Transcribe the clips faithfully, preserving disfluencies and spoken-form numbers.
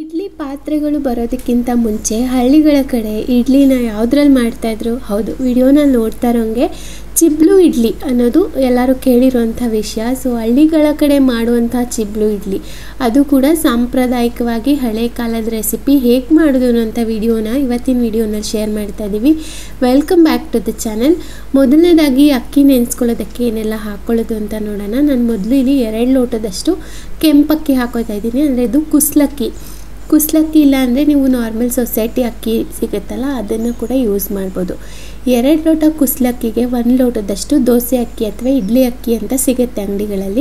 ಇಡ್ಲಿ ಪಾತ್ರೆಗಳು ಬರೋದಕ್ಕಿಂತ ಮುಂಚೆ ಹಳ್ಳಿಗಳ ಕಡೆ ಇಡ್ಲಿನ ಯಾವುದ್ರಲ್ಲಿ ಮಾಡ್ತಾಯಿದ್ರು? ಹೌದು, ವಿಡಿಯೋನ ನೋಡ್ತಾ ಇರೋಂಗೆ ಚಿಬ್ಲು ಇಡ್ಲಿ ಅನ್ನೋದು ಎಲ್ಲರೂ ಕೇಳಿರುವಂಥ ವಿಷಯ. ಸೊ ಹಳ್ಳಿಗಳ ಕಡೆ ಮಾಡುವಂಥ ಚಿಬ್ಲು ಇಡ್ಲಿ, ಅದು ಕೂಡ ಸಾಂಪ್ರದಾಯಿಕವಾಗಿ ಹಳೆ ಕಾಲದ ರೆಸಿಪಿ ಹೇಗೆ ಮಾಡೋದು ಅನ್ನೋಂಥ ವಿಡಿಯೋನ ಇವತ್ತಿನ ವಿಡಿಯೋನಲ್ಲಿ ಶೇರ್ ಮಾಡ್ತಾ ಇದ್ದೀವಿ. Welcome back to the channel. ಮೊದಲನೇದಾಗಿ ಅಕ್ಕಿ ನೆನೆಸ್ಕೊಳ್ಳೋದಕ್ಕೆ ಏನೆಲ್ಲ ಹಾಕ್ಕೊಳ್ಳೋದು ಅಂತ ನೋಡೋಣ. ನಾನು ಮೊದಲು ಇಲ್ಲಿ ಎರಡು ಲೋಟದಷ್ಟು ಕೆಂಪಕ್ಕಿ ಹಾಕೋತಾ ಇದ್ದೀನಿ. ಅಂದರೆ ಇದು ಕುಸ್ಲಕ್ಕಿ. ಕುಸ್ಲಕ್ಕಿ ಇಲ್ಲ ಅಂದರೆ ನೀವು ನಾರ್ಮಲ್ ಸೊಸೈಟಿ ಅಕ್ಕಿ ಸಿಗುತ್ತಲ್ಲ, ಅದನ್ನು ಕೂಡ ಯೂಸ್ ಮಾಡ್ಬೋದು. ಎರಡು ಲೋಟ ಕುಸ್ಲಕ್ಕಿಗೆ ಒಂದು ಲೋಟದಷ್ಟು ದೋಸೆ ಅಕ್ಕಿ ಅಥವಾ ಇಡ್ಲಿ ಅಕ್ಕಿ ಅಂತ ಸಿಗುತ್ತೆ ಅಂಗಡಿಗಳಲ್ಲಿ,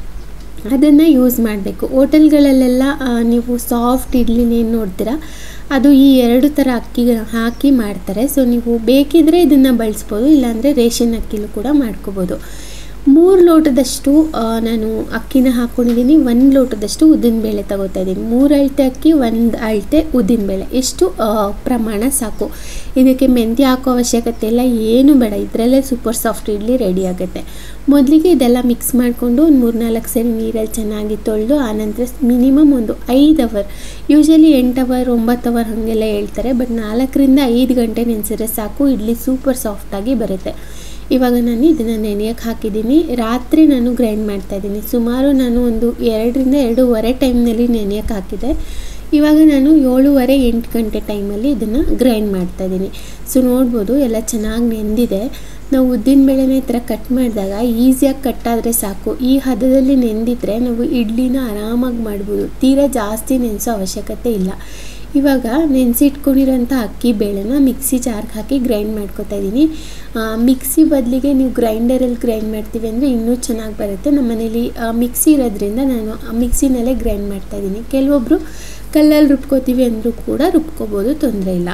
ಅದನ್ನು ಯೂಸ್ ಮಾಡಬೇಕು. ಹೋಟೆಲ್ಗಳಲ್ಲೆಲ್ಲ ನೀವು ಸಾಫ್ಟ್ ಇಡ್ಲಿನೇನು ನೋಡ್ತೀರಾ, ಅದು ಈ ಎರಡು ಥರ ಅಕ್ಕಿ ಹಾಕಿ ಮಾಡ್ತಾರೆ. ಸೊ ನೀವು ಬೇಕಿದ್ದರೆ ಇದನ್ನು ಬಳಸ್ಬೋದು, ಇಲ್ಲಾಂದರೆ ರೇಷನ್ ಅಕ್ಕಿಲೂ ಕೂಡ ಮಾಡ್ಕೋಬೋದು. ಮೂರು ಲೋಟದಷ್ಟು ನಾನು ಅಕ್ಕಿನ ಹಾಕ್ಕೊಂಡಿದ್ದೀನಿ. ಒಂದು ಲೋಟದಷ್ಟು ಉದ್ದಿನಬೇಳೆ ತಗೋತಾ ಇದ್ದೀನಿ. ಮೂರು ಅಳತೆ ಅಕ್ಕಿ, ಒಂದು ಅಳತೆ ಉದ್ದಿನಬೇಳೆ, ಎಷ್ಟು ಪ್ರಮಾಣ ಸಾಕು. ಇದಕ್ಕೆ ಮೆಂತ್ಯ ಹಾಕೋ ಅವಶ್ಯಕತೆ ಇಲ್ಲ, ಏನು ಬೇಡ. ಇದರಲ್ಲೇ ಸೂಪರ್ ಸಾಫ್ಟ್ ಇಡ್ಲಿ ರೆಡಿ ಆಗುತ್ತೆ. ಮೊದಲಿಗೆ ಇದೆಲ್ಲ ಮಿಕ್ಸ್ ಮಾಡಿಕೊಂಡು ಒಂದು ಮೂರು ನಾಲ್ಕು ಸರಿ ನೀರಲ್ಲಿ ಚೆನ್ನಾಗಿ ತೊಳೆದು, ಆನಂತರ ಮಿನಿಮಮ್ ಒಂದು ಐದು ಅವರ್, ಯೂಶಲಿ ಎಂಟು ಅವರ್ ಒಂಬತ್ತು ಅವರ್ ಹಾಗೆಲ್ಲ ಹೇಳ್ತಾರೆ, ಬಟ್ ನಾಲ್ಕರಿಂದ ಐದು ಗಂಟೆ ನೆನೆಸಿದ್ರೆ ಸಾಕು, ಇಡ್ಲಿ ಸೂಪರ್ ಸಾಫ್ಟಾಗಿ ಬರುತ್ತೆ. ಇವಾಗ ನಾನು ಇದನ್ನು ನೆನೆಯೋಕ್ಕೆ ಹಾಕಿದ್ದೀನಿ. ರಾತ್ರಿ ನಾನು ಗ್ರೈಂಡ್ ಮಾಡ್ತಾಯಿದ್ದೀನಿ. ಸುಮಾರು ನಾನು ಒಂದು ಎರಡರಿಂದ ಎರಡೂವರೆ ಟೈಮ್ನಲ್ಲಿ ನೆನೆಯೋಕ್ಕೆ ಹಾಕಿದೆ. ಇವಾಗ ನಾನು ಏಳುವರೆ ಎಂಟು ಗಂಟೆ ಟೈಮಲ್ಲಿ ಇದನ್ನು ಗ್ರೈಂಡ್ ಮಾಡ್ತಾಯಿದ್ದೀನಿ. ಸೊ ನೋಡ್ಬೋದು ಎಲ್ಲ ಚೆನ್ನಾಗಿ ನೆಂದಿದೆ. ನಾವು ಉದ್ದಿನಬೇಳೆನ ಈ ಥರ ಕಟ್ ಮಾಡಿದಾಗ ಈಸಿಯಾಗಿ ಕಟ್ಟಾದರೆ ಸಾಕು. ಈ ಹದದಲ್ಲಿ ನೆಂದಿದ್ರೆ ನಾವು ಇಡ್ಲಿನ ಆರಾಮಾಗಿ ಮಾಡ್ಬೋದು, ತೀರಾ ಜಾಸ್ತಿ ನೆನೆಸೋ ಅವಶ್ಯಕತೆ ಇಲ್ಲ. ಇವಾಗ ನೆನೆಸಿಟ್ಕೊಂಡಿರೋಂಥ ಅಕ್ಕಿ ಬೇಳೆನ ಮಿಕ್ಸಿ ಜಾರ್ಗೆ ಹಾಕಿ ಗ್ರೈಂಡ್ ಮಾಡ್ಕೊತಾ ಇದ್ದೀನಿ. ಮಿಕ್ಸಿ ಬದಲಿಗೆ ನೀವು ಗ್ರೈಂಡರಲ್ಲಿ ಗ್ರೈಂಡ್ ಮಾಡ್ತೀವಿ ಅಂದರೆ ಇನ್ನೂ ಚೆನ್ನಾಗಿ ಬರುತ್ತೆ. ನಮ್ಮ ಮನೇಲಿ ಮಿಕ್ಸಿ ಇರೋದ್ರಿಂದ ನಾನು ಮಿಕ್ಸಿನಲ್ಲೇ ಗ್ರೈಂಡ್ ಮಾಡ್ತಾಯಿದ್ದೀನಿ. ಕೆಲವೊಬ್ಬರು ಕಲ್ಲಲ್ಲಿ ರುಬ್ಕೋತೀವಿ ಅಂದರೂ ಕೂಡ ರುಬ್ಕೋಬೋದು, ತೊಂದರೆ ಇಲ್ಲ.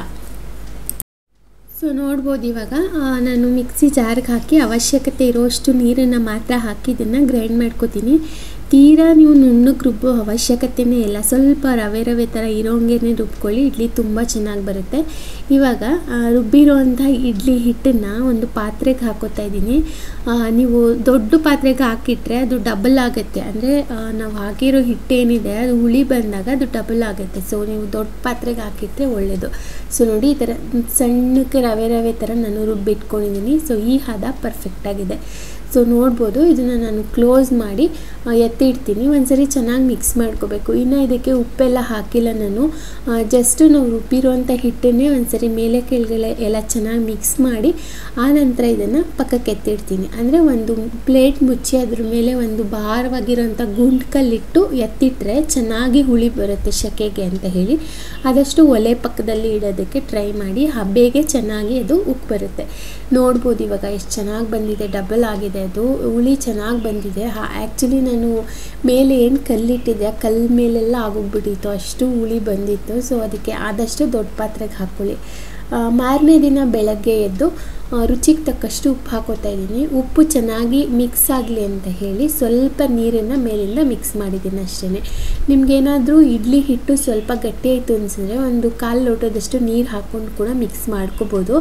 ಸೊ ನೋಡ್ಬೋದು ಇವಾಗ ನಾನು ಮಿಕ್ಸಿ ಜಾರ್ಗೆ ಹಾಕಿ ಅವಶ್ಯಕತೆ ಇರೋಷ್ಟು ನೀರನ್ನು ಮಾತ್ರ ಹಾಕಿ ಇದನ್ನು ಗ್ರೈಂಡ್ ಮಾಡ್ಕೋತೀನಿ. ತೀರಾ ನೀವು ನುಣ್ಣಗೆ ರುಬ್ಬೋ ಅವಶ್ಯಕತೆಯೇ ಇಲ್ಲ, ಸ್ವಲ್ಪ ರವೆ ರವೆ ಥರ ಇರೋಂಗೆ ರುಬ್ಕೊಳ್ಳಿ, ಇಡ್ಲಿ ತುಂಬ ಚೆನ್ನಾಗಿ ಬರುತ್ತೆ. ಇವಾಗ ರುಬ್ಬಿರೋವಂಥ ಇಡ್ಲಿ ಹಿಟ್ಟನ್ನು ಒಂದು ಪಾತ್ರೆಗೆ ಹಾಕೋತಾ ಇದ್ದೀನಿ. ನೀವು ದೊಡ್ಡ ಪಾತ್ರೆಗೆ ಹಾಕಿಟ್ರೆ ಅದು ಡಬಲ್ ಆಗುತ್ತೆ, ಅಂದರೆ ನಾವು ಹಾಕಿರೋ ಹಿಟ್ಟೇನಿದೆ ಅದು ಹುಳಿ ಬಂದಾಗ ಅದು ಡಬಲ್ ಆಗುತ್ತೆ. ಸೊ ನೀವು ದೊಡ್ಡ ಪಾತ್ರೆಗೆ ಹಾಕಿಟ್ರೆ ಒಳ್ಳೆಯದು. ಸೊ ನೋಡಿ, ಈ ಥರ ಸಣ್ಣಕ್ಕೆ ರವೆ ರವೆ ಥರ ನಾನು ರುಬ್ಬಿಟ್ಕೊಂಡಿದ್ದೀನಿ. ಸೊ ಈ ಹದ ಪರ್ಫೆಕ್ಟಾಗಿದೆ. ಸೊ ನೋಡ್ಬೋದು, ಇದನ್ನು ನಾನು ಕ್ಲೋಸ್ ಮಾಡಿ ಎತ್ತಿಡ್ತೀನಿ. ಒಂದ್ಸರಿ ಚೆನ್ನಾಗಿ ಮಿಕ್ಸ್ ಮಾಡ್ಕೋಬೇಕು. ಇನ್ನು ಇದಕ್ಕೆ ಉಪ್ಪೆಲ್ಲ ಹಾಕಿಲ್ಲ ನಾನು, ಜಸ್ಟು ನಾವು ರುಬ್ಬಿರೋವಂಥ ಹಿಟ್ಟನ್ನೇ ಒಂದ್ಸರಿ ಮೇಲೆ ಕೆಳಗಡೆ ಎಲ್ಲ ಚೆನ್ನಾಗಿ ಮಿಕ್ಸ್ ಮಾಡಿ ಆನಂತರ ಇದನ್ನು ಪಕ್ಕಕ್ಕೆ ಎತ್ತಿಡ್ತೀನಿ. ಅಂದರೆ ಒಂದು ಪ್ಲೇಟ್ ಮುಚ್ಚಿ ಅದ್ರ ಮೇಲೆ ಒಂದು ಭಾರವಾಗಿರೋಂಥ ಗುಂಡು ಕಲ್ಲಿಟ್ಟು ಎತ್ತಿಟ್ರೆ ಚೆನ್ನಾಗಿ ಹುಳಿ ಬರುತ್ತೆ ಶೆಕೆಗೆ ಅಂತ ಹೇಳಿ. ಆದಷ್ಟು ಒಲೆ ಪಕ್ಕದಲ್ಲಿ ಇಡೋದಕ್ಕೆ ಟ್ರೈ ಮಾಡಿ, ಹಬ್ಬೆಗೆ ಚೆನ್ನಾಗಿ ಅದು ಉಪ್ಪು ಬರುತ್ತೆ. ನೋಡ್ಬೋದು ಇವಾಗ ಎಷ್ಟು ಚೆನ್ನಾಗಿ ಬಂದಿದೆ, ಡಬಲ್ ಆಗಿದೆ, ಅದು ಹುಳಿ ಚೆನ್ನಾಗಿ ಬಂದಿದೆ. ಆ್ಯಕ್ಚುಲಿ ನಾನು ಮೇಲೆ ಏನು ಕಲ್ಲಿಟ್ಟಿದ್ದೆ ಆ ಕಲ್ಲು ಮೇಲೆಲ್ಲ ಆಗೋಗ್ಬಿಟ್ಟಿತ್ತು, ಅಷ್ಟು ಹುಳಿ ಬಂದಿತ್ತು. ಸೊ ಅದಕ್ಕೆ ಆದಷ್ಟು ದೊಡ್ಡ ಪಾತ್ರೆಗೆ ಹಾಕ್ಕೊಳ್ಳಿ. ಮಾರನೇ ದಿನ ಬೆಳಗ್ಗೆ ಎದ್ದು ರುಚಿಗೆ ತಕ್ಕಷ್ಟು ಉಪ್ಪು ಹಾಕೋತಾ ಇದ್ದೀನಿ. ಉಪ್ಪು ಚೆನ್ನಾಗಿ ಮಿಕ್ಸ್ ಆಗಲಿ ಅಂತ ಹೇಳಿ ಸ್ವಲ್ಪ ನೀರನ್ನು ಮೇಲಿಂದ ಮಿಕ್ಸ್ ಮಾಡಿದ್ದೀನಿ ಅಷ್ಟೇ. ನಿಮಗೇನಾದರೂ ಇಡ್ಲಿ ಹಿಟ್ಟು ಸ್ವಲ್ಪ ಗಟ್ಟಿ ಆಯಿತು ಅನಿಸಿದ್ರೆ ಒಂದು ಕಾಲು ಲೋಟದಷ್ಟು ನೀರು ಹಾಕ್ಕೊಂಡು ಕೂಡ ಮಿಕ್ಸ್ ಮಾಡ್ಕೋಬೋದು.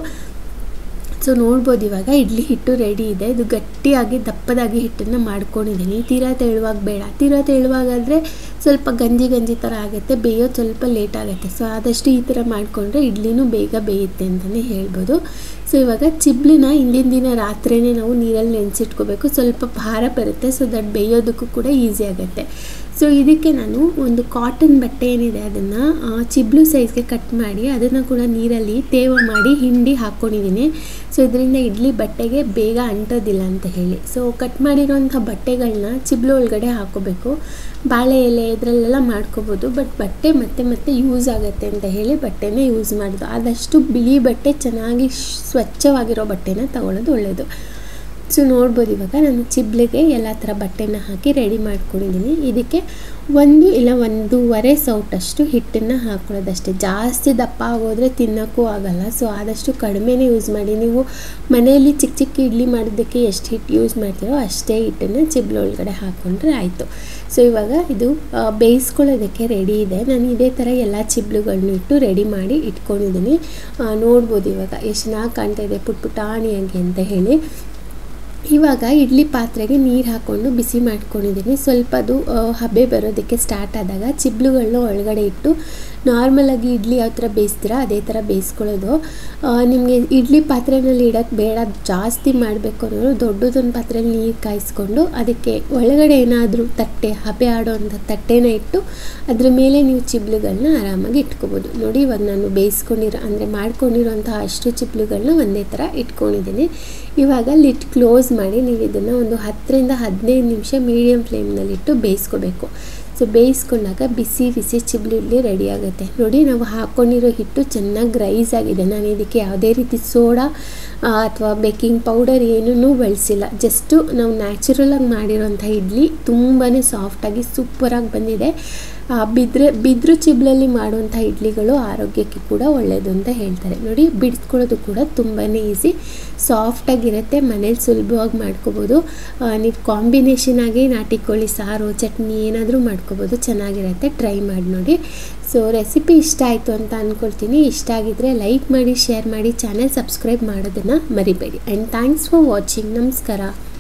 ಸೊ ನೋಡ್ಬೋದು ಇವಾಗ ಇಡ್ಲಿ ಹಿಟ್ಟು ರೆಡಿ ಇದೆ. ಇದು ಗಟ್ಟಿಯಾಗಿ ದಪ್ಪದಾಗಿ ಹಿಟ್ಟನ್ನು ಮಾಡ್ಕೊಂಡಿದ್ದೀನಿ. ತೀರಾ ತೆಳುವಾಗಿ ಬೇಡ, ತೀರಾ ತೆಳುವಾಗಾದರೆ ಸ್ವಲ್ಪ ಗಂಜಿ ಗಂಜಿ ಥರ ಆಗುತ್ತೆ, ಬೇಯೋದು ಸ್ವಲ್ಪ ಲೇಟ್ ಆಗುತ್ತೆ. ಸೊ ಆದಷ್ಟು ಈ ಥರ ಮಾಡಿಕೊಂಡ್ರೆ ಇಡ್ಲಿನೂ ಬೇಗ ಬೇಯುತ್ತೆ ಅಂತಲೇ ಹೇಳ್ಬೋದು. ಸೊ ಇವಾಗ ಚಿಬ್ಲಿನ ಹಿಂದಿನ ದಿನ ರಾತ್ರಿಯೇ ನಾವು ನೀರಲ್ಲಿ ನೆನೆಸಿಟ್ಕೋಬೇಕು, ಸ್ವಲ್ಪ ಭಾರ ಬರುತ್ತೆ. ಸೊ ದಟ್ ಬೇಯೋದಕ್ಕೂ ಕೂಡ ಈಸಿ ಆಗುತ್ತೆ. ಸೊ ಇದಕ್ಕೆ ನಾನು ಒಂದು ಕಾಟನ್ ಬಟ್ಟೆ ಏನಿದೆ ಅದನ್ನು ಚಿಬ್ಲು ಸೈಜ್ಗೆ ಕಟ್ ಮಾಡಿ ಅದನ್ನು ಕೂಡ ನೀರಲ್ಲಿ ತೇವ ಮಾಡಿ ಹಿಂಡಿ ಹಾಕ್ಕೊಂಡಿದ್ದೀನಿ. ಸೊ ಇದರಿಂದ ಇಡ್ಲಿ ಬಟ್ಟೆಗೆ ಬೇಗ ಅಂಟೋದಿಲ್ಲ ಅಂತ ಹೇಳಿ. ಸೊ ಕಟ್ ಮಾಡಿರೋಂಥ ಬಟ್ಟೆಗಳನ್ನ ಚಿಬ್ಲು ಒಳಗಡೆ ಹಾಕ್ಕೋಬೇಕು. ಬಾಳೆ ಎಲೆ ಇದರಲ್ಲೆಲ್ಲ ಮಾಡ್ಕೋಬೋದು, ಬಟ್ ಬಟ್ಟೆ ಮತ್ತೆ ಮತ್ತೆ ಯೂಸ್ ಆಗುತ್ತೆ ಅಂತ ಹೇಳಿ ಬಟ್ಟೆನೇ ಯೂಸ್ ಮಾಡೋದು. ಆದಷ್ಟು ಬಿಳಿ ಬಟ್ಟೆ, ಚೆನ್ನಾಗಿ ಸ್ವಚ್ಛವಾಗಿರೋ ಬಟ್ಟೆನ ತಗೊಳ್ಳೋದು ಒಳ್ಳೆಯದು. ಸೊ ನೋಡ್ಬೋದು ಇವಾಗ ನಾನು ಚಿಬ್ಲಿಗೆ ಎಲ್ಲ ಥರ ಬಟ್ಟೆನ ಹಾಕಿ ರೆಡಿ ಮಾಡ್ಕೊಂಡಿದ್ದೀನಿ. ಇದಕ್ಕೆ ಒಂದು ಇಲ್ಲ ಒಂದೂವರೆ ಸೌಟಷ್ಟು ಹಿಟ್ಟನ್ನು ಹಾಕ್ಕೊಳ್ಳೋದಷ್ಟೇ. ಜಾಸ್ತಿ ದಪ್ಪ ಆಗೋದ್ರೆ ತಿನ್ನೋಕ್ಕೂ ಆಗೋಲ್ಲ. ಸೊ ಆದಷ್ಟು ಕಡಿಮೆನೇ ಯೂಸ್ ಮಾಡಿ. ನೀವು ಮನೆಯಲ್ಲಿ ಚಿಕ್ಕ ಚಿಕ್ಕ ಇಡ್ಲಿ ಮಾಡೋದಕ್ಕೆ ಎಷ್ಟು ಹಿಟ್ಟು ಯೂಸ್ ಮಾಡ್ತೀರೋ ಅಷ್ಟೇ ಹಿಟ್ಟನ್ನು ಚಿಬ್ಲು ಒಳಗಡೆ ಹಾಕ್ಕೊಂಡ್ರೆ ಆಯಿತು. ಸೊ ಇವಾಗ ಇದು ಬೇಯಿಸ್ಕೊಳ್ಳೋದಕ್ಕೆ ರೆಡಿ ಇದೆ. ನಾನು ಇದೇ ಥರ ಎಲ್ಲ ಚಿಬ್ಲುಗಳನ್ನ ಇಟ್ಟು ರೆಡಿ ಮಾಡಿ ಇಟ್ಕೊಂಡಿದ್ದೀನಿ. ನೋಡ್ಬೋದು ಇವಾಗ ಎಷ್ಟು ಚೆನ್ನಾಗಿ ಕಾಣ್ತಾ ಇದೆ ಪುಟ್ ಪುಟಾಣಿಯಾಗಿ ಅಂತ ಹೇಳಿ. ಇವಾಗ ಇಡ್ಲಿ ಪಾತ್ರೆಗೆ ನೀರು ಹಾಕ್ಕೊಂಡು ಬಿಸಿ ಮಾಡ್ಕೊಂಡಿದ್ದೀನಿ. ಸ್ವಲ್ಪ ಅದು ಹಬೆ ಬರೋದಕ್ಕೆ ಸ್ಟಾರ್ಟ್ ಆದಾಗ ಚಿಬ್ಲುಗಳನ್ನ ಒಳಗಡೆ ಇಟ್ಟು ನಾರ್ಮಲಾಗಿ ಇಡ್ಲಿ ಯಾವ ಥರ ಬೇಯಿಸ್ತೀರಾ ಅದೇ ಥರ ಬೇಯಿಸ್ಕೊಳ್ಳೋದು. ನಿಮಗೆ ಇಡ್ಲಿ ಪಾತ್ರೆಯಲ್ಲಿ ಇಡೋಕ್ಕೆ ಬೇಡ, ಜಾಸ್ತಿ ಮಾಡಬೇಕು ಅನ್ನೋರು ದೊಡ್ಡದೊಂದು ಪಾತ್ರೆಯಲ್ಲಿ ನೀರು ಕಾಯಿಸ್ಕೊಂಡು ಅದಕ್ಕೆ ಒಳಗಡೆ ಏನಾದರೂ ತಟ್ಟೆ ಹಬೆ ಆಡೋವಂಥ ತಟ್ಟೆನ ಇಟ್ಟು ಅದ್ರ ಮೇಲೆ ನೀವು ಚಿಬ್ಲುಗಳನ್ನ ಆರಾಮಾಗಿ ಇಟ್ಕೋಬೋದು. ನೋಡಿ ಇವಾಗ ನಾನು ಬೇಯಿಸ್ಕೊಂಡಿರೋ ಅಂದರೆ ಮಾಡ್ಕೊಂಡಿರೋಂಥ ಅಷ್ಟು ಚಿಬ್ಲುಗಳನ್ನ ಒಂದೇ ಥರ ಇಟ್ಕೊಂಡಿದ್ದೀನಿ. ಇವಾಗ ಲಿಡ್ ಕ್ಲೋಸ್ ಮಾಡಿ ನೀವು ಇದನ್ನು ಒಂದು ಹತ್ತರಿಂದ ಹದಿನೈದು ನಿಮಿಷ ಮೀಡಿಯಮ್ ಫ್ಲೇಮ್ನಲ್ಲಿಟ್ಟು ಬೇಯಿಸ್ಕೋಬೇಕು. ಸೊ ಬೇಯಿಸ್ಕೊಂಡಾಗ ಬಿಸಿ ಬಿಸಿ ಚಿಬ್ಲು ಇಡ್ಲಿ ರೆಡಿ ಆಗುತ್ತೆ. ನೋಡಿ ನಾವು ಹಾಕ್ಕೊಂಡಿರೋ ಹಿಟ್ಟು ಚೆನ್ನಾಗಿ ರೈಸ್ ಆಗಿದೆ. ನಾನು ಇದಕ್ಕೆ ಯಾವುದೇ ರೀತಿ ಸೋಡಾ ಅಥವಾ ಬೇಕಿಂಗ್ ಪೌಡರ್ ಏನೂ ಬಳಸಿಲ್ಲ. ಜಸ್ಟು ನಾವು ನ್ಯಾಚುರಲಾಗಿ ಮಾಡಿರೋಂಥ ಇಡ್ಲಿ ತುಂಬಾ ಸಾಫ್ಟಾಗಿ ಸೂಪರಾಗಿ ಬಂದಿದೆ. ಬಿದ್ರೆ ಬಿದ್ರು ಚಿಬ್ಲಲ್ಲಿ ಮಾಡುವಂಥ ಇಡ್ಲಿಗಳು ಆರೋಗ್ಯಕ್ಕೆ ಕೂಡ ಒಳ್ಳೆಯದು ಅಂತ ಹೇಳ್ತಾರೆ. ನೋಡಿ ಬಿಡಿಸ್ಕೊಳ್ಳೋದು ಕೂಡ ತುಂಬಾ ಈಸಿ, ಸಾಫ್ಟಾಗಿರುತ್ತೆ, ಮನೇಲಿ ಸುಲಭವಾಗಿ ಮಾಡ್ಕೋಬೋದು. ನೀವು ಕಾಂಬಿನೇಷನ್ ಆಗಿ ನಾಟಿ ಕೋಳಿ ಸಾರು ಚಟ್ನಿ ಏನಾದರೂ ಮಾಡ್ಕೋಬೋದು, ಚೆನ್ನಾಗಿರುತ್ತೆ. ಟ್ರೈ ಮಾಡಿ ನೋಡಿ. ಸೊ ರೆಸಿಪಿ ಇಷ್ಟ ಆಯಿತು ಅಂತ ಅಂದ್ಕೊಳ್ತೀನಿ. ಇಷ್ಟ ಆಗಿದ್ದರೆ ಲೈಕ್ ಮಾಡಿ, ಶೇರ್ ಮಾಡಿ, ಚಾನೆಲ್ ಸಬ್ಸ್ಕ್ರೈಬ್ ಮಾಡೋದನ್ನು ಮರಿಬೇಡಿ. And thanks for watching. ನಮಸ್ಕಾರ.